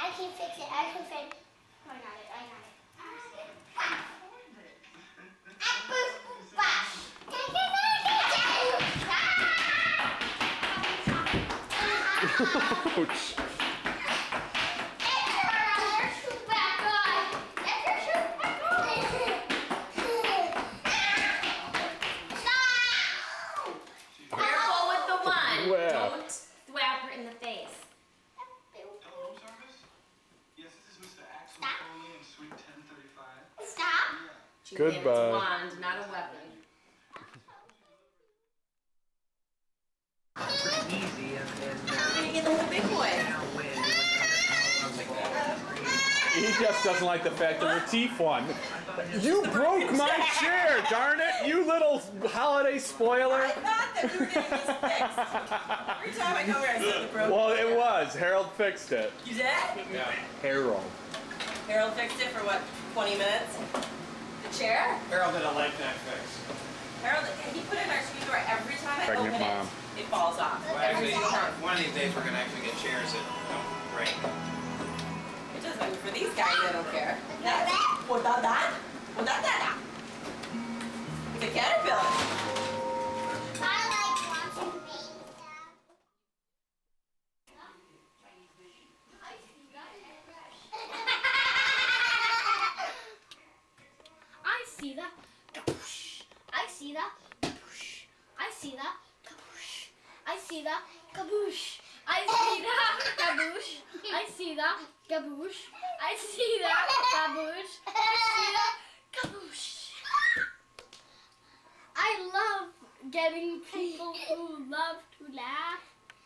I can fix it. I can fix it. I got it. Ouch. Careful with the one. Wow. Don't thwap her in the face. Hello, room service? Yes, this is Mr. Axel Foley in Suite 1035. Stop. She Goodbye. It's a wand, not a weapon. Easy and Make it like a big boy. He just doesn't like the fact that Retief won. You broke my chair, darn it! You little holiday spoiler. I thought that we were getting this fixed. Every time I come here, I said the broken Well, it chair. was. Harold fixed it. You did? Yeah. Harold. Harold fixed it for what, 20 minutes? The chair? Harold did a lifetime fix. Harold, he put in our screwdriver every time I Pregnant open mom. it falls off. Well, Every actually, single time. one of these days we're going to actually get chairs that don't break. It doesn't for these guys, I don't care. That's what that? It's a caterpillar. I like watching baby stuff. I see the kaboosh. I see the kaboosh. I see the kaboosh. I see the kaboosh. I see the kaboosh. I see the kaboosh. I see the kaboosh. I see the kaboosh. I love getting people who love to laugh.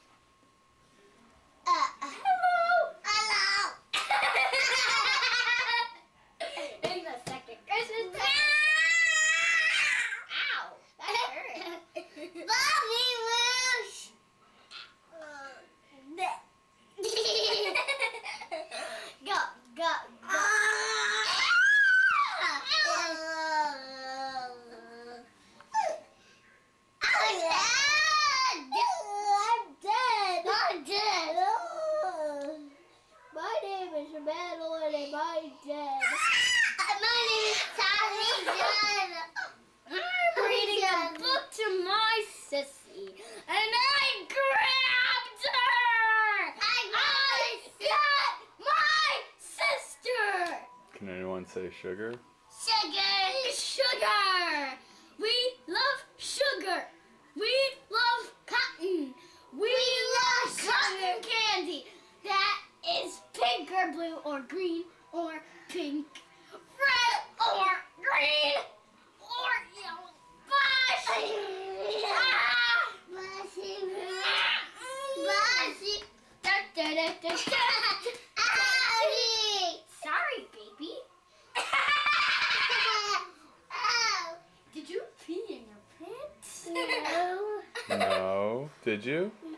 Hello! Hello! In the second Christmas time. Ow! That hurt. Bobby Whoosh! Go, go, go. I'm dead. My name is Madeline and I'm dead. My name is Tommy John. I'm reading a book to my sissy and I grabbed her. I got my sister. Can anyone say sugar? Sugar. Sugar. We love sugar. We love cotton. We love cotton candy. That is pink or blue or green or pink, red or green or yellow. Bushy. Bushy. Bushy. Sorry, baby. Did you pee in your pants? No. No. Did you?